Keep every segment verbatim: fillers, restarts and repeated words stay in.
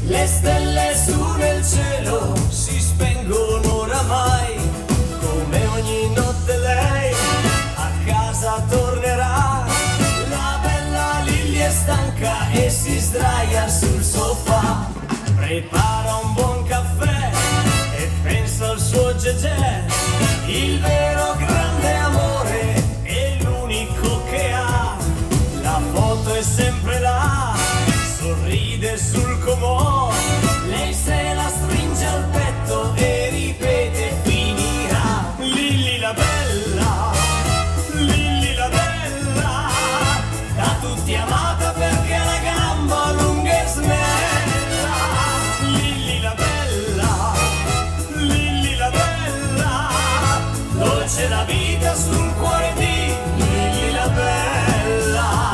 Le stelle su nel cielo si spengono oramai, come ogni notte lei a casa tornerà. La bella Lily è stanca e si sdraia sul sofà, prepara un buon caffè e pensa al suo Gegè. Il vero grande amore è l'unico che ha, la foto è sempre là, sorride sul comò. Lei se la stringe al petto e ripete finirà. Lily la bella, Lily la bella, da tutti amata perché ha la gamba lunga e snella. Lily la bella, Lily la bella, dolce la vita sul cuore di Lily la bella.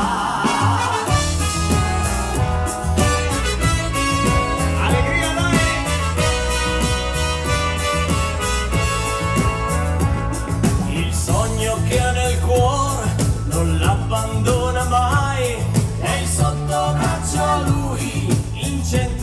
Che ha nel cuore non l'abbandona mai, è il sottobraccio a lui in centro.